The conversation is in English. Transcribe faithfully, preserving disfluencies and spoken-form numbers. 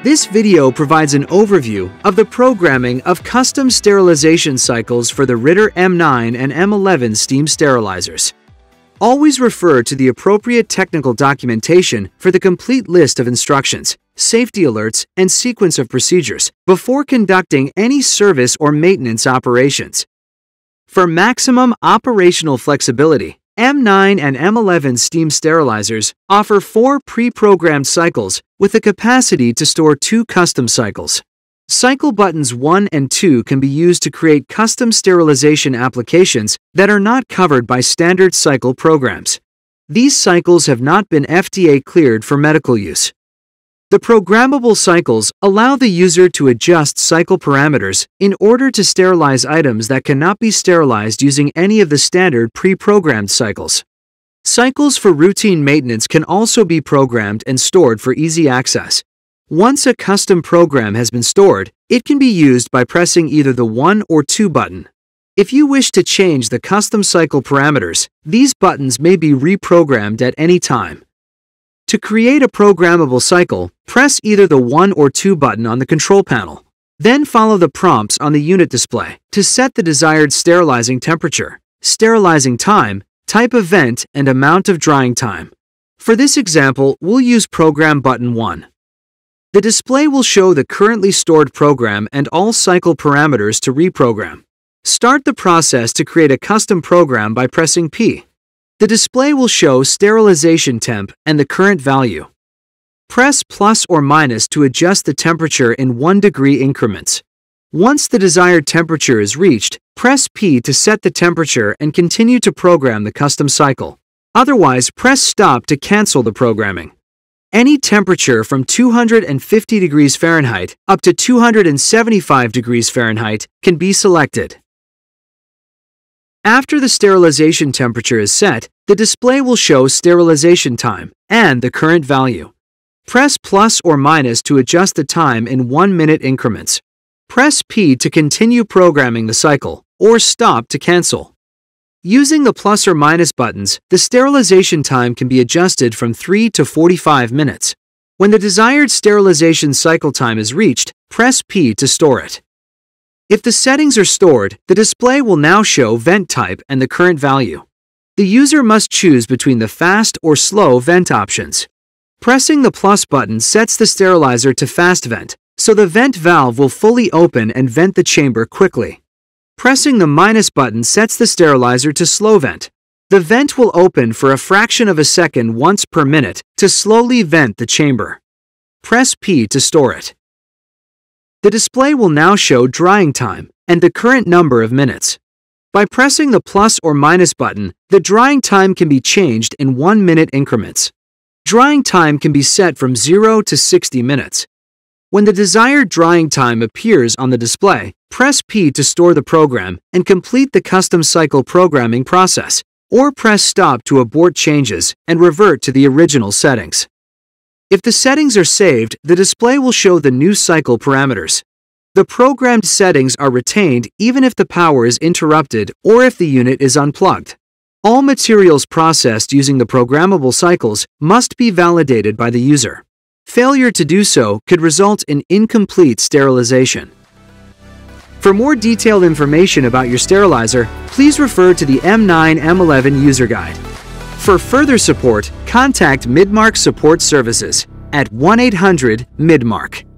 This video provides an overview of the programming of custom sterilization cycles for the Ritter M nine and M eleven steam sterilizers. Always refer to the appropriate technical documentation for the complete list of instructions, safety alerts, and sequence of procedures before conducting any service or maintenance operations. For maximum operational flexibility, M nine and M eleven steam sterilizers offer four pre-programmed cycles with the capacity to store two custom cycles. Cycle buttons one and two can be used to create custom sterilization applications that are not covered by standard cycle programs. These cycles have not been F D A cleared for medical use. The programmable cycles allow the user to adjust cycle parameters in order to sterilize items that cannot be sterilized using any of the standard pre-programmed cycles. Cycles for routine maintenance can also be programmed and stored for easy access. Once a custom program has been stored, it can be used by pressing either the one or two button. If you wish to change the custom cycle parameters, these buttons may be reprogrammed at any time. To create a programmable cycle, press either the one or two button on the control panel. Then follow the prompts on the unit display to set the desired sterilizing temperature, sterilizing time, type of vent, and amount of drying time. For this example, we'll use Program button one. The display will show the currently stored program and all cycle parameters to reprogram. Start the process to create a custom program by pressing P. The display will show sterilization temp and the current value. Press plus or minus to adjust the temperature in one degree increments. Once the desired temperature is reached, press P to set the temperature and continue to program the custom cycle. Otherwise, press stop to cancel the programming. Any temperature from two hundred fifty degrees Fahrenheit up to two hundred seventy-five degrees Fahrenheit can be selected. After the sterilization temperature is set, the display will show sterilization time and the current value. Press plus or minus to adjust the time in one minute increments. Press P to continue programming the cycle, or stop to cancel. Using the plus or minus buttons, the sterilization time can be adjusted from three to forty-five minutes. When the desired sterilization cycle time is reached, press P to store it. If the settings are stored, the display will now show vent type and the current value. The user must choose between the fast or slow vent options. Pressing the plus button sets the sterilizer to fast vent, so the vent valve will fully open and vent the chamber quickly. Pressing the minus button sets the sterilizer to slow vent. The vent will open for a fraction of a second once per minute to slowly vent the chamber. Press P to store it. The display will now show drying time and the current number of minutes. By pressing the plus or minus button, the drying time can be changed in one minute increments. Drying time can be set from zero to sixty minutes. When the desired drying time appears on the display, press P to store the program and complete the custom cycle programming process, or press stop to abort changes and revert to the original settings. If the settings are saved, the display will show the new cycle parameters. The programmed settings are retained even if the power is interrupted or if the unit is unplugged. All materials processed using the programmable cycles must be validated by the user. Failure to do so could result in incomplete sterilization. For more detailed information about your sterilizer, please refer to the M nine M eleven user guide. For further support, contact Midmark Support Services at one eight hundred Midmark.